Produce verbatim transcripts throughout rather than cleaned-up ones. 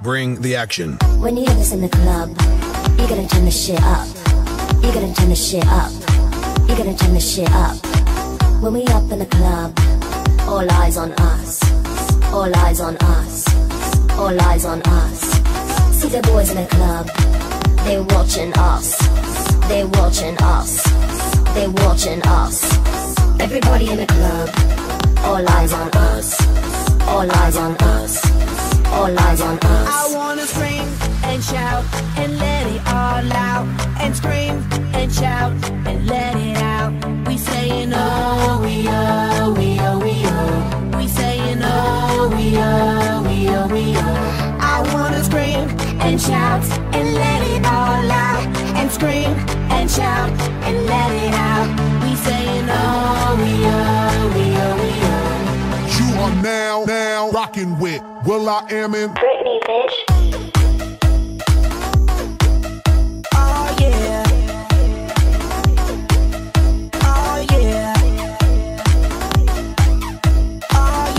Bring the action. When you hear this in the club, you gotta turn the shit up. You gotta turn the shit up. You gotta turn the shit up. When we up in the club, all eyes on us. All eyes on us. All eyes on us. See the boys in the club, they watching us. They watching us. They watching us. Everybody in the club, all eyes on us. All eyes on us. All eyes on us. I wanna scream and shout and let it all out. And scream and shout and let it out. We saying oh, we oh, we oh, we oh. We saying oh, we oh, we oh, we oh. I wanna scream and shout and let it all out. And scream and shout and let it out. We saying oh, we oh, we oh, we oh. You are now, now rocking with Will I Am in Britney, bitch. Oh yeah. Oh yeah. Oh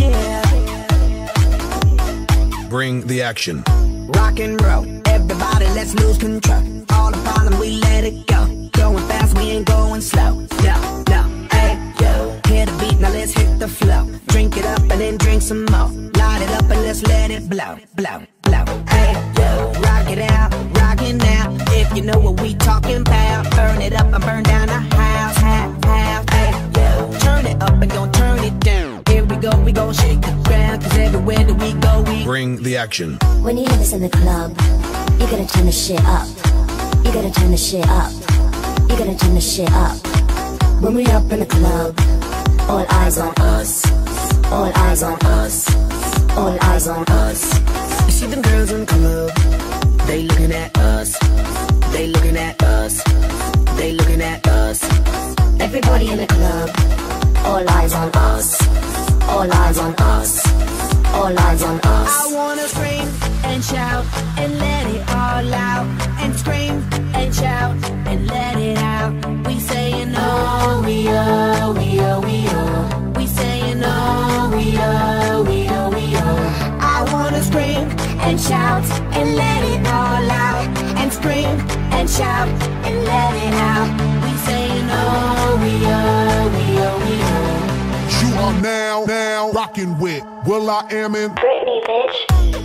yeah. Bring the action. Rock and roll, everybody let's lose control. All the problem we let it go. Going fast, we ain't going slow. No, no, hey, yo. Hear the beat, now let's hit the flow. Drink it up and then drink some more. Light it up and let's let it blow, blow, blow. Hey, yo, rock it out, rock it now. If you know what we talking about, burn it up and burn down the house, house, house. Hey, yo, turn it up and gon' turn it down. Here we go, we gon' shake the ground. Cause everywhere that we go, we Bring the action. When you hear this in the club, you gotta turn the shit up. You gotta turn the shit up. You gotta turn the shit up. When we up in the club, all eyes on us. All eyes on us. All eyes on us. You see them girls in the club, they looking at us. They looking at us. They looking at us. Everybody in the club, all eyes on us. All eyes on us. All eyes on us. I wanna scream and shout and let it all out. And scream and shout and let it out. We saying oh, we oh, we oh, we oh. We saying oh, we oh, we oh, we oh. I wanna scream and shout and let it all out. And scream and shout and let it out. We saying oh, we oh, we oh, we oh. You are now, now rocking with Will I Am in Britney, bitch.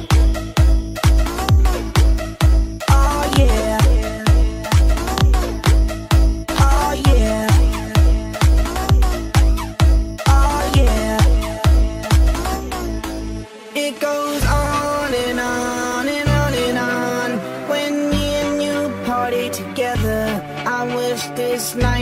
Oh yeah. Oh yeah. Oh yeah. It goes on and on and on and on. When me and you party together, I wish this night